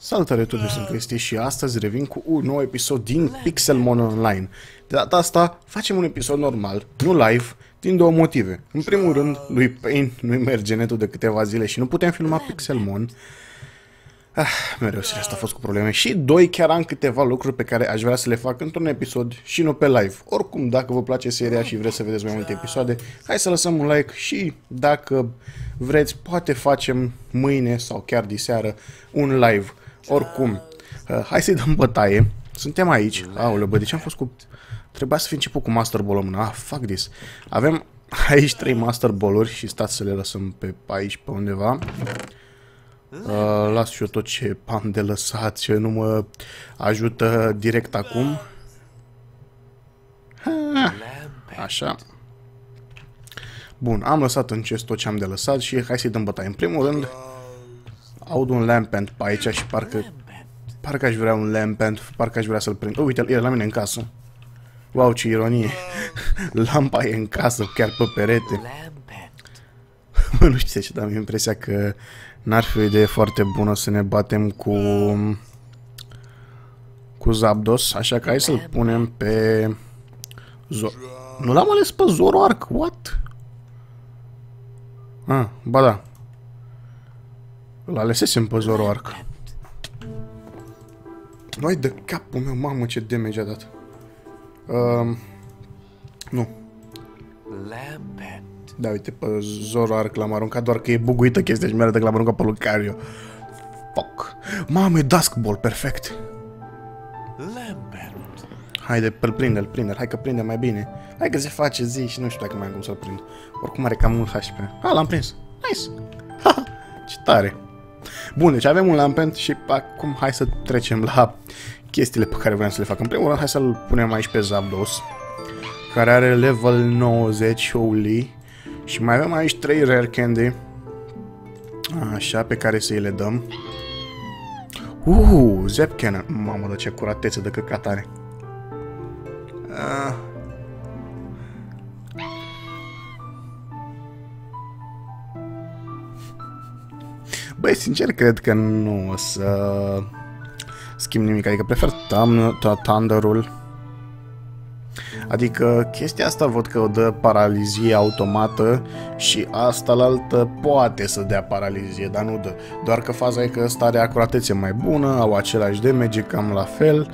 Salutare tuturor, sunt Cristi și astăzi revin cu un nou episod din Pixelmon Online. De data asta facem un episod normal, nu live, din două motive. În primul rând, lui Pain nu-i merge netul de câteva zile și nu putem filma Pixelmon. Mereu serios, a fost cu probleme. Și doi, chiar am câteva lucruri pe care aș vrea să le fac într-un episod și nu pe live. Oricum, dacă vă place seria și vreți să vedeți mai multe episoade, hai să lăsăm un like și dacă vreți, poate facem mâine sau chiar diseară un live. Oricum, hai să-i dăm bătaie. Suntem aici. Aoleu, bă, de ce am fost cu... Trebuia să fi început cu Master Ball-ul în mână. Fuck this. Avem aici 3 Master Ball-uri și stați să le lăsăm pe aici, pe undeva. Las și eu tot ce am de lăsat, ce nu mă ajută direct acum. Așa. Bun, am lăsat în chest tot ce am de lăsat și hai să-i dăm bătaie. În primul rând, aud un lampant pe aici și parcă aș vrea un lampant, parcă aș vrea să-l prind. Uite, e la mine în casă. Wow, ce ironie. Lampa e în casă, chiar pe perete. Nu știu ce, dar am impresia că n-ar fi o idee foarte bună să ne batem cu Zapdos, așa că hai să-l punem pe... Nu l-am ales pe Zoroark, what? Ba da. Îl alesesem pe Zoroark. Vai de capul meu, mamă, ce damage a dat. Nu. Da, uite, pe Zoroark l-am aruncat, doar că e buguită chestia și mi-arătă că l-am aruncat pe Lucario. Fuck. Mamă, e Dusk Ball, perfect. Haide, îl prinde, hai că prinde mai bine. Hai că se face zi și nu știu dacă mai am cum să-l prind. Oricum are cam mult HP. L-am prins. Nice. Haha, ce tare. Bun, deci avem un lampant și acum hai să trecem la chestiile pe care vreau să le fac. În primul rând, hai să-l punem aici pe Zapdos, care are level 90, holy. Și mai avem aici 3 Rare Candy. Așa, pe care să-i le dăm. Zap Cannon. Mamă, de ce curatețe de căcat are. Băi, sincer, cred că nu o să schimb nimic. Adică prefer Thunder-ul. Adică chestia asta văd că o dă paralizie automată și asta la altă poate să dea paralizie, dar nu dă. Doar că faza e că ăsta are acuratețe mai bună, au același damage, cam la fel.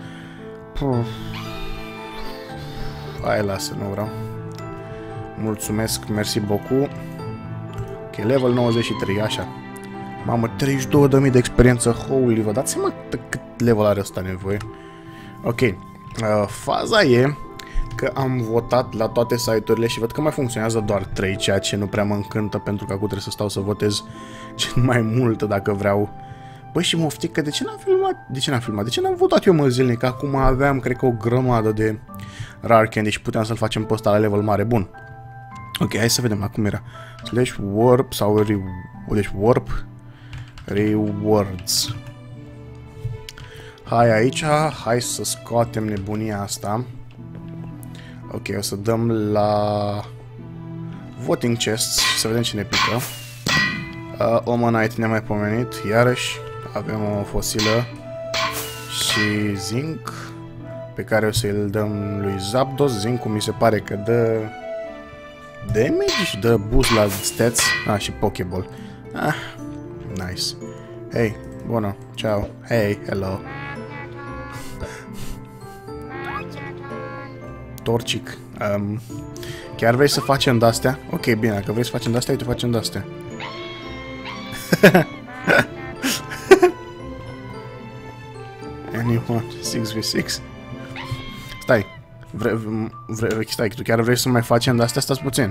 Hai, lasă, nu vreau. Mulțumesc, merci beaucoup. Ok, level 93, așa. Mamă, 32.000 de experiență, holy, vă dați seama cât level are ăsta nevoie? Ok, faza e că am votat la toate site-urile și văd că mai funcționează doar 3, ceea ce nu prea mă încântă, pentru că acum trebuie să stau să votez cel mai mult dacă vreau. Băi, și mă oftic că de ce n-am filmat? De ce n-am votat eu, mă, zilnic? Acum aveam, cred că, o grămadă de Rare Candy și puteam să-l facem pe ăsta la level mare. Bun. Ok, hai să vedem acum era. Slash warp sau deci warp rewards. Hai aici, hai să scoatem nebunia asta. Ok, o să dăm la voting chests să vedem cine pică. Omanite ne-a mai pomenit, iarăși avem o fosilă și zinc pe care o să-i dăm lui Zapdos. Zinc-ul mi se pare că dă damage, dă boost la stats. Și Pokéball. Nice. Hey, bună, ciao, hey, hello. Torcic. Chiar vrei să facem de-astea? Ok, bine, dacă vrei să facem de-astea, uite, facem de-astea. Anyone, 6v6. Stai. Stai, tu chiar vrei să mai facem de-astea? Stați puțin.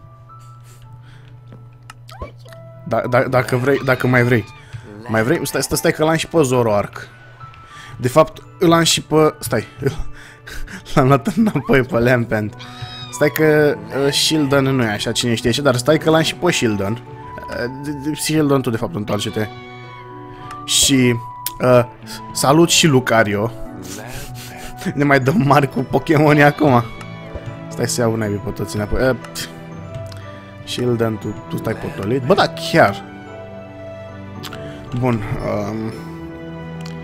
Dacă vrei, dacă mai vrei. Mai vrei? Stai că l-am și pe Zoroark. De fapt, îl am și pe... Stai. L-am luat înapoi pe Lampant. Stai că Shieldon nu e așa, cine știe ce, dar stai că l-am și pe Shieldon. Shieldon, tu de fapt întoarce-te. Și salut și Lucario. Ne mai dăm mari cu Pokémon acum. Stai să iau naibii pe toți înapoi. Shieldon, tu stai potolit. Bă, da, chiar. Bun.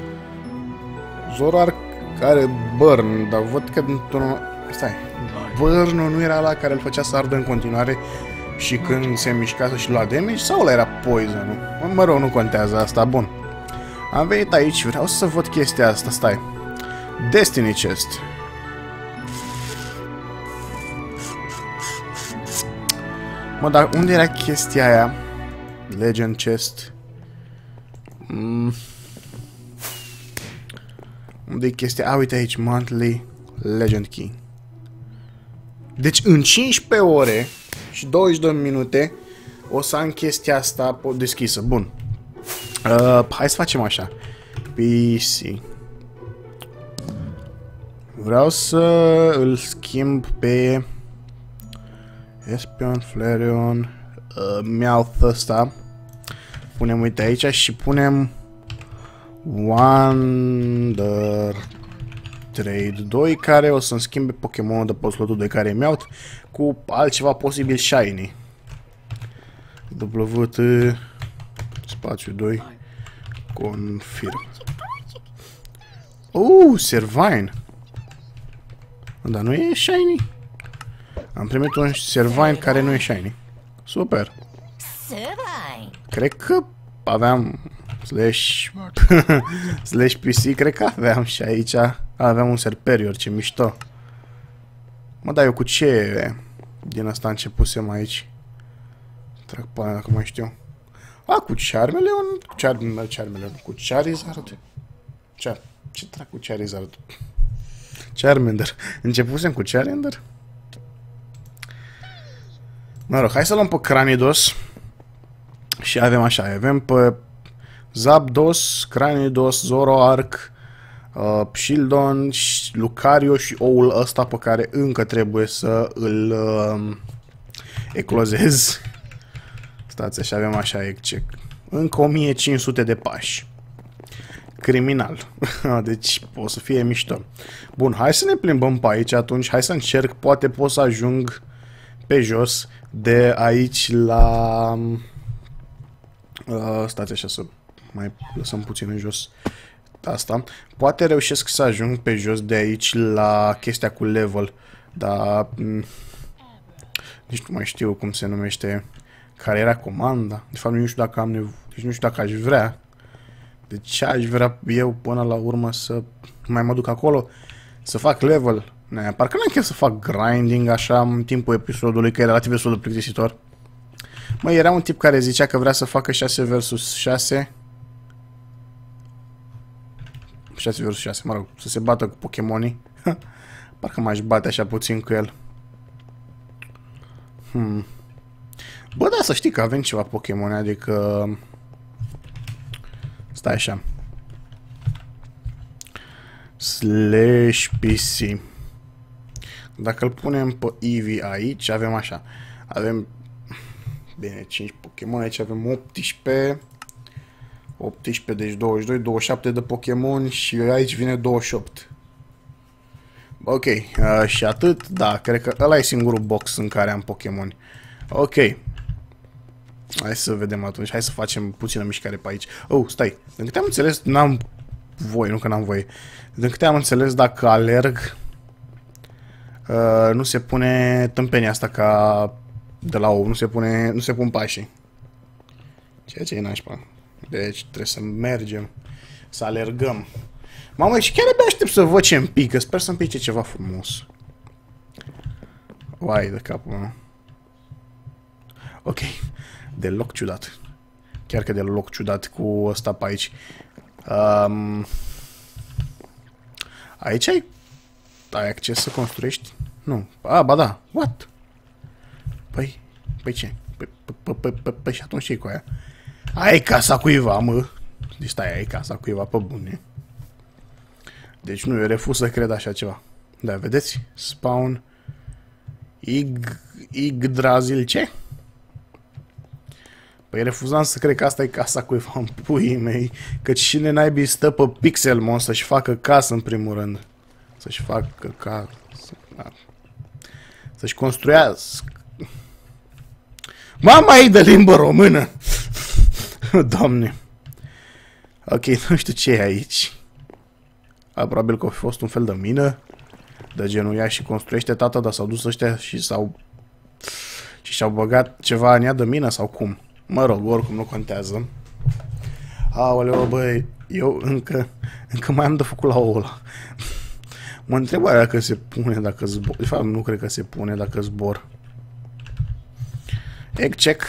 Zoroark are burn, dar văd că stai. Burn-ul nu era la care îl făcea să ardă în continuare și când se mișca să-și lua damage, sau ăla era poison-ul? Mă rog, nu contează asta, bun. Am venit aici, vreau să văd chestia asta, stai. Destiny Chest. Mă, dar unde era chestia aia? Legend Chest. Unde e chestia? A, uite aici, Monthly Legend Key. Deci în 15 ore și 22 minute o să am chestia asta deschisă. Bun. Hai să facem așa. PC. Vreau să îl schimb pe Espion, Flareon, Meowth ăsta. Punem, uite aici și punem Wonder Trade 2, care o să-mi schimbe Pokémonul de pe slotul 2, care e Meowth, cu altceva posibil Shiny. WT spațiu 2 confirm. Servine. Dar nu e Shiny. Am primit un Servine care nu e Shiny. Super. Cred că aveam slash PC, cred că aveam și aici. Aveam un Serperior, ce mișto. Mă, dar eu cu ce din asta începusem aici? Trag pe aia, dacă mai știu. Cu Charmeleon? Cu Charizard? Ce trag cu Charizard? Charmander. Începusem cu Charmander? Mă rog, hai să luăm pe Cranidos. Și avem așa, avem pe Zapdos, Cranidos, Zoroark, Shieldon, Lucario și oul ăsta pe care încă trebuie să îl eclozez. Stați așa, avem așa, check. Încă 1500 de pași. Criminal. Deci o să fie mișto. Bun, hai să ne plimbăm pe aici atunci. Hai să încerc, poate pot să ajung pe jos de aici la... stați așa să mai lăsăm puțin în jos asta. Poate reușesc să ajung pe jos de aici la chestia cu level. Dar... nici nu mai știu cum se numește. Care era comanda. De fapt nu știu dacă am nevoie. Deci nu știu dacă aș vrea. Deci aș vrea eu până la urmă să mai mă duc acolo. Să fac level. Parcă n-am chef să fac grinding așa în timpul episodului, că e relativ destul de plictisitor. Măi, era un tip care zicea că vrea să facă 6 vs 6. 6 vs 6, mă rog, să se bată cu Pokémonii. Parcă m-aș bate așa puțin cu el. Bă, da, să știi că avem ceva Pokémon, adică... Stai așa. Slash PC. Dacă îl punem pe Eevee aici, avem așa. Avem... Bine, 5 Pokémon, aici avem 18. 18, deci 22, 27 de Pokémon și aici vine 28. Ok, și atât, da, cred că ăla e singurul box în care am Pokémon. Ok. Hai să vedem atunci, hai să facem puțină mișcare pe aici. Stai, din câte am înțeles, n-am voie, nu că n-am voie. Din câte am înțeles, dacă alerg, nu se pune tâmpenia asta ca de la ou, nu se pun pașii. Ceea ce e nașpa. Deci trebuie să mergem, să alergăm. Mamă, și chiar abia aștept să văd ce îmi pică. Sper să-mi pice ceva frumos. Vai de capul meu. Ok. Deloc ciudat. Chiar că deloc ciudat cu ăsta pe aici. Aici ai acces să construiești? Nu. Ba da. What? Păi ce? Păi și atunci ce-i cu aia? Ai casa cuiva, mă. Deci stai, ai casa cuiva pe bune. Deci nu, eu refuz să cred așa ceva. Da, vedeți? Spawn Yggdrasil ce? Păi refuzam să cred că asta e casa cuiva în puii mei. Că cine naibii stă pe Pixelmon să-și facă casă în primul rând. Să-și facă casă. Să-și construiască. Mama ei de limbă română! Doamne. Ok, nu știu ce e aici. Probabil că a fost un fel de mină. De genul ia și construiește tata, dar s-au dus ăștia și și-au băgat ceva în ea de mină sau cum? Mă rog, oricum nu contează. Aoleu, băi, eu încă mai am de făcut la ăla. Mă întreb dacă se pune dacă zbor. De fapt, nu cred că se pune dacă zbor. Egg check.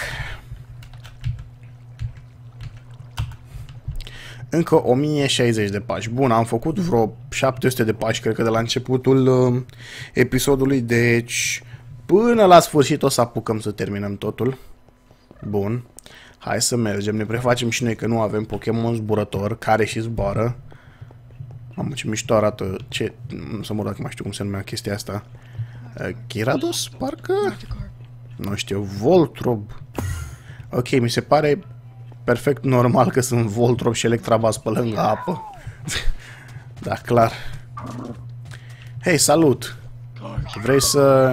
Încă 1060 de pași. Bun, am făcut vreo 700 de pași, cred că de la începutul episodului, deci până la sfârșit o să apucăm să terminăm totul. Bun. Hai să mergem, ne prefacem și noi că nu avem Pokémon zburător care și zboară. Mamă, ce mișto arată. Ce... Să mă, dacă mai știu cum se numea chestia asta. Gyarados, parcă? Nu știu, Voltrob. Ok, mi se pare perfect normal că sunt Voltrob și Electabuzz pe lângă apă. Da, clar. Hei, salut! Vrei să...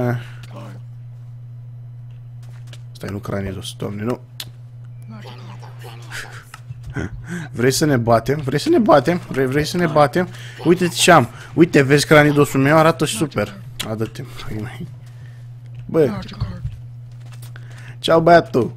Stai, nu Cranidos, domne, nu. Vrei să ne batem? Vrei să ne batem? Vrei să ne batem? Uite ce am. Uite, vezi Cranidosul meu arată super. Adă-te. Bă. Ceau, băiatul.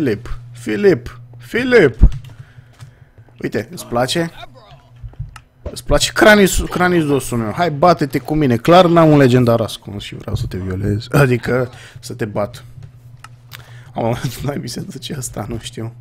Filip. Uite, îți place? Îți place Cranidosul meu. Hai, bate-te cu mine. Clar n-am un legendar ascuns și vreau să te violez. Adică să te bat. N-ai mi se duce asta, nu știu.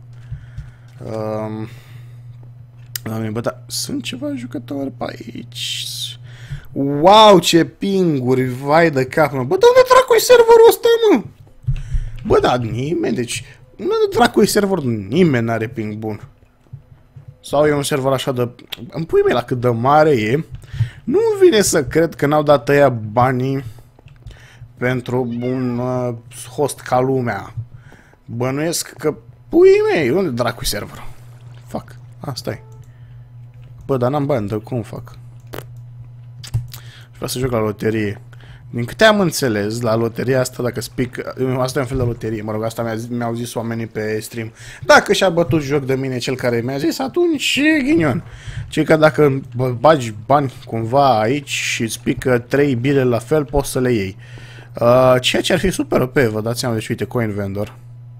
Bă, dar sunt ceva jucători pe aici. Wow, ce pinguri, vai de cap, mă. Bă, dar unde dracu-i serverul ăsta, mă? Bă, da, nimeni, deci unde dracu-i serverul? Nimeni n-are ping bun. Sau e un server așa de... Îmi pui mei la cât de mare e. Nu vine să cred că n-au dat ăia banii pentru un host ca lumea. Bănuiesc că... Pui mei, unde dracu-i serverul? Fac, asta e. Bă, dar n-am bani, dar cum fac? Vreau să joc la loterie. Din câte am înțeles, la loteria asta, dacă spic... Asta e un fel de loterie, mă rog, asta mi-au zis oamenii pe stream. Dacă și-a bătut joc de mine cel care mi-a zis, atunci e ghinion. Ci că dacă bagi bani cumva aici și îți pică 3 bile la fel, poți să le iei. Ceea ce ar fi super OP, vă dați seama, deci uite, coin vendor.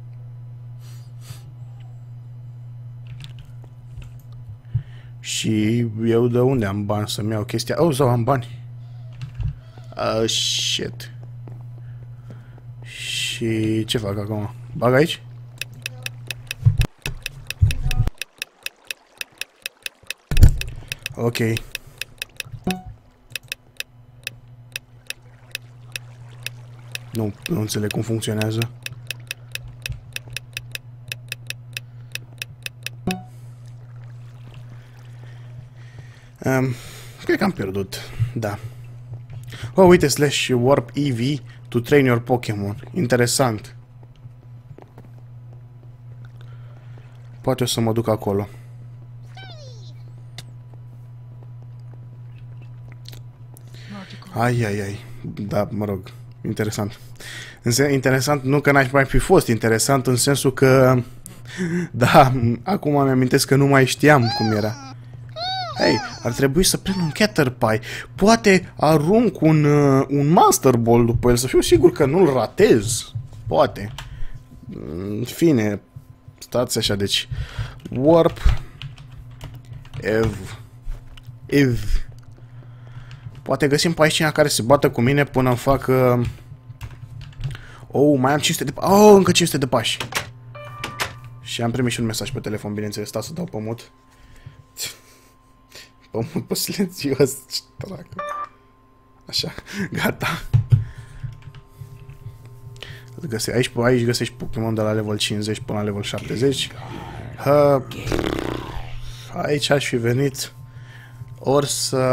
Și eu de unde am bani să-mi iau chestia? Oh, zău, am bani. Shit. Și ce fac acum? Bag aici? Ok. Nu înțeleg cum funcționează. Cred că am pierdut. Da. Oh, uite, slash warp EV to train your Pokémon. Interesant. Poate o să mă duc acolo. Ai. Da, mă rog. Interesant. Interesant, nu că n-aș mai fi fost interesant, în sensul că... Da, acum îmi amintesc că nu mai știam cum era. Hei, ar trebui să prind un Caterpie. Poate arunc un Master Ball după el, să fiu sigur că nu-l ratez. Poate. În fine, stați așa, deci... Warp... Ev. Poate găsim pe aici cineva care se bată cu mine până îmi fac... Oh, mai am 500 de pași. Oh, încă 500 de pași. Și am primit și un mesaj pe telefon, bineînțeles, stau să dau pe mut. Pe silențios, ce dracu. Așa, gata. Aici găsești Pokémon de la level 50 până la level 70. Aici aș fi venit ori să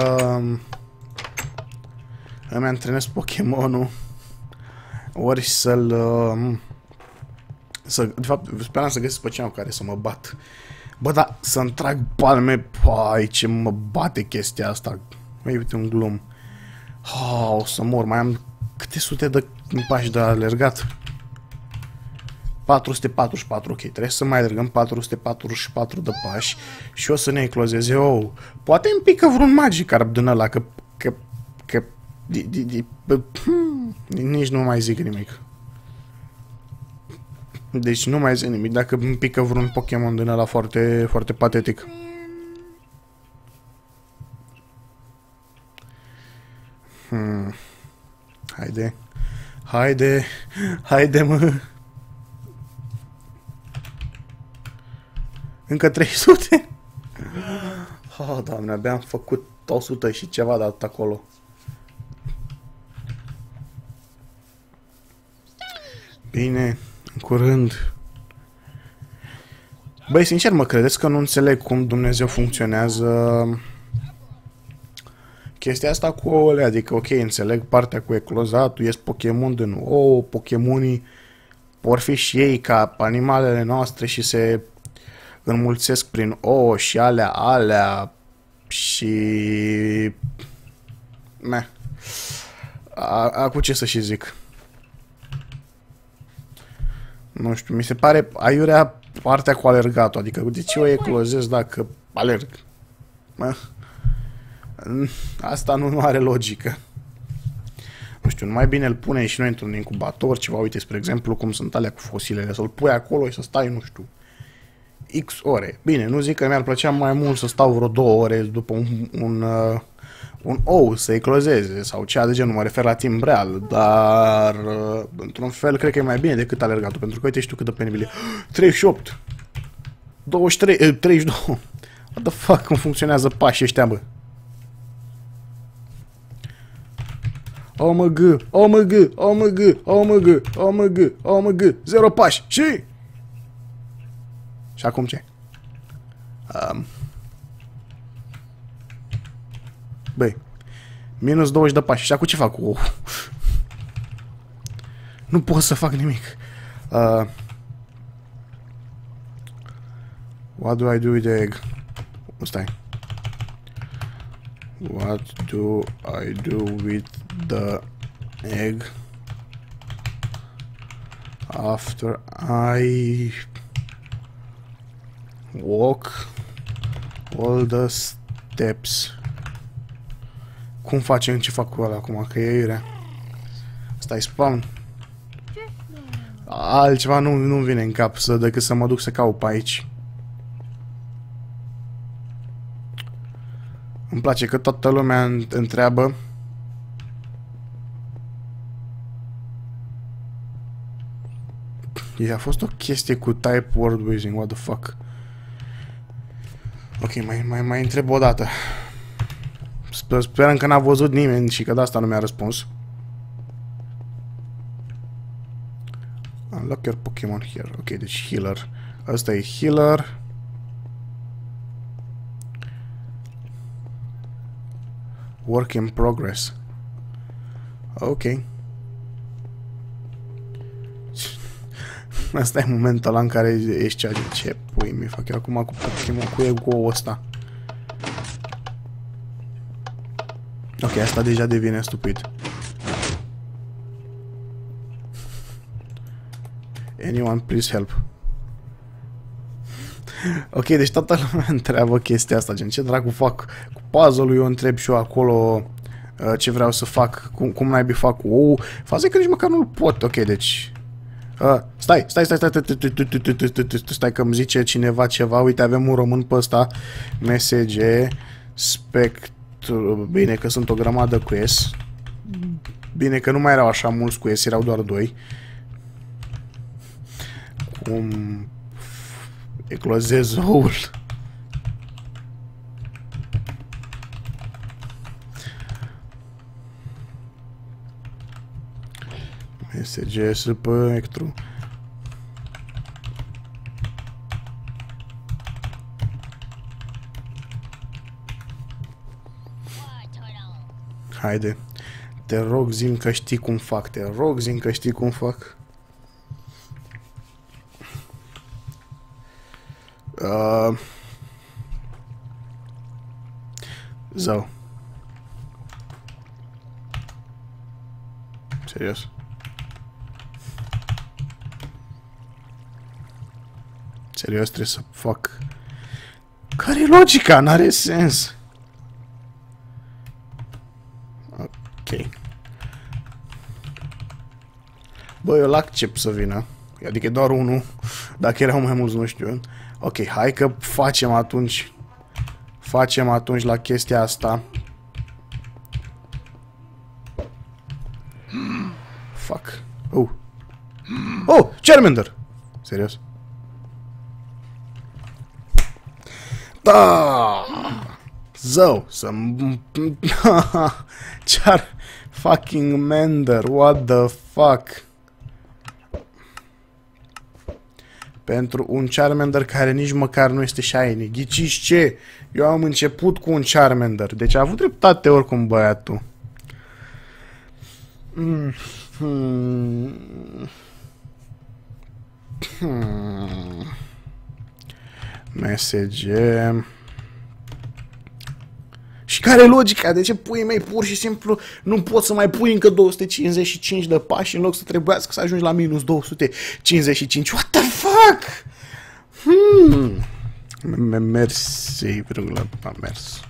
îmi antrenez Pokémonul, ori să-l... de fapt, speram să găsesc pe cineva care să mă bat. Bă, da, să-mi trag palme, pai, ce mă bate chestia asta. Mai uite un glum. O să mor, mai am câte sute de pași de alergat. 444, ok, trebuie să mai alergăm 444 de pași și o să ne eclozeze ou. Poate îmi pică vreun magic din ăla, că nici nu mai zic nimic. Deci nu mai zic nimic, dacă îmi pică vreun Pokémon din ăla foarte, foarte patetic. Haide. Haide. Haide, mă. Încă 300? Oh, Doamne, abia am făcut 100 și ceva de atât acolo. Bine, în curând. Băi, sincer, mă credeți că nu înțeleg cum Dumnezeu funcționează chestia asta cu ouăle? Adică, ok, înțeleg partea cu eclozatul, ies Pokémon din ouă, Pokémonii vor fi și ei ca animalele noastre și se înmulțesc prin ouă și alea și... Meh. Acum ce să și zic? Nu știu, mi se pare aiurea partea cu alergatul, adică de ce o eclozez dacă alerg? Asta nu are logică. Nu știu, mai bine îl punem și noi într-un incubator, ceva, uite, spre exemplu, cum sunt alea cu fosilele, să-l pui acolo și să stai, nu știu, X ore. Bine, nu zic că mi-ar plăcea mai mult să stau vreo 2 ore după un ou să eclozeze sau cea de genul, mă refer la timp real, dar într-un fel cred că e mai bine decât alergatul, pentru că uite știu cât de penibil e. 38 23, 32. What the fuck, cum funcționează pașii ăștia, bă? OMG, OMG, OMG, OMG, OMG, OMG, 0 pași, și acum ce? Băi, minus 20 de pași. Și acum ce fac cu ou? Nu pot să fac nimic. What do I do with the egg? Stai. What do I do with the egg after I walk all the steps? Cum facem? Ce fac cu ăla acum? Că e iurea. Stai, spawn. Altceva nu vine în cap decât să mă duc să caut pe aici. Îmi place că toată lumea întreabă. A fost o chestie cu type word using, what the fuck. Ok, mai întreb o dată. Sperăm că n-a văzut nimeni și că de asta nu mi-a răspuns. Unlock your Pokémon here. Ok, deci healer. Asta e healer. Work in progress. Ok. Asta e momentul ăla în care ești ce pui mi fac eu acum cu Pokémon, cu ego-ul ăsta. Ok, asta deja devine stupid. Anyone, please help. Ok, deci toată lumea întreabă chestia asta, gen, ce dracu fac cu puzzle-ul, eu întreb și eu acolo ce vreau să fac, cum naibii fac cu ou. Faza că nici măcar nu-l pot. Ok, deci... Stai că îmi zice cineva ceva. Uite, avem un român pe ăsta. Mesage Spectru. Bine că sunt o grămadă cu S. Bine că nu mai erau așa mulți cu S, erau doar 2. Cum eclozez oul? Mesage Spectru. Haide. Te rog, zi-mi că știi cum fac. Te rog, zi-mi că știi cum fac. Zău. Serios? Serios, trebuie să fac... Care-i logica? N-are sens. Ok. Bă, eu l-accept să vină. Adică e doar unul. Dacă erau mai mulți, nu știu. Ok, hai că facem atunci. Facem atunci la chestia asta. Fuck. Oh. Oh, Charmander! Serios? Da! Zău, să... Char... Fucking Mender, what the fuck? Pentru un Charmander care nici măcar nu este shiny. Ghiciți ce? Eu am început cu un Charmander. Deci a avut dreptate oricum băiatul. Mesage. Și care e logica? De ce pui mei pur și simplu nu poți să mai pui încă 255 de pași în loc să trebuiască să ajungi la minus 255? What the fuck? Mersi, virgulă, a mers.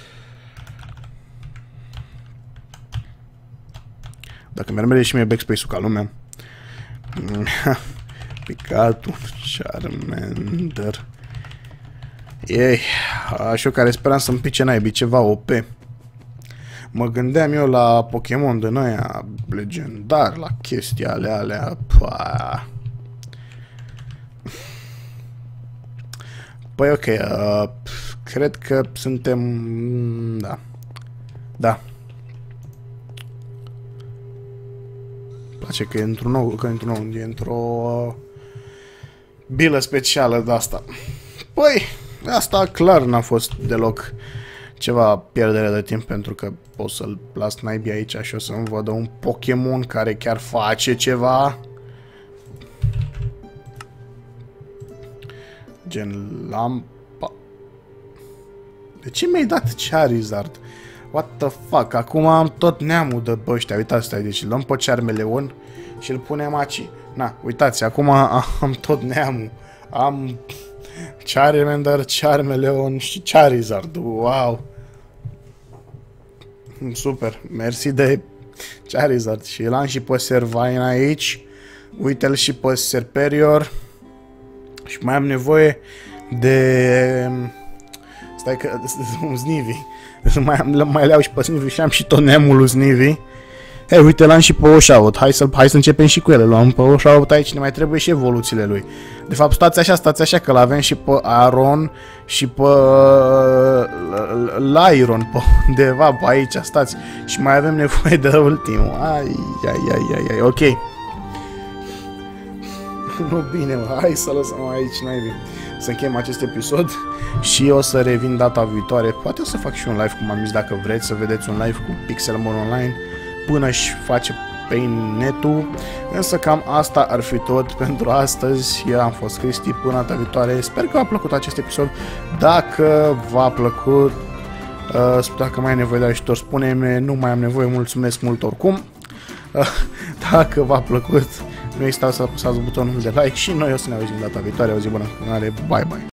Dacă mi-ar merge și mie backspace-ul ca lumea. Picat un Charmander. Ei, așa care speram să-mi pice naibii ceva OP. Mă gândeam eu la Pokémon din ăia legendar, la chestii alea. Păi ok, cred că suntem... Da. Place că e într-un nou, e într-o bilă specială de asta. Păi, asta clar n-a fost deloc ceva pierdere de timp, pentru că pot să-l las naibii aici și o să-mi văd un Pokémon care chiar face ceva. Gen lampa. De ce mi-ai dat Charizard? What the fuck? Acum am tot neamul de ăștia. Uitați, deci luăm pe Charmeleon și îl punem aici. Na, uitați, acum am tot neamul. Am Charmander, Charmeleon și Charizard. Wow! Super, mersi de Charizard. Și l-am și pe Servine aici. Uite-l și pe Serperior. Și mai am nevoie de... Stai că... un Snivy. Mai le-au și pe Snivy și am și tot neamul lui Snivy. Hei, uite, l-am și pe Oshawott. Hai să începem și cu ele. Luăm pe Oshawott aici, ne mai trebuie și evoluțiile lui. De fapt, stați așa, că l-avem și pe Aron și pe Lyron, pe undeva pe aici, stați. Și mai avem nevoie de ultimul. Ai, ok. Nu bine, mă. Hai să lăsăm aici, naibii. Să închem acest episod și o să revin data viitoare. Poate o să fac și un live, cum am zis, dacă vreți să vedeți un live cu Pixelmon Online până își face pe netul. Însă cam asta ar fi tot pentru astăzi. Eu am fost Cristi, până data viitoare. Sper că v-a plăcut acest episod. Dacă v-a plăcut, dacă mai ai nevoie de ajutor, spune-mi. Nu mai am nevoie, mulțumesc mult oricum. Dacă v-a plăcut, nu uitați să apăsați butonul de like și noi o să ne auzim data viitoare. O zi bună, bye bye.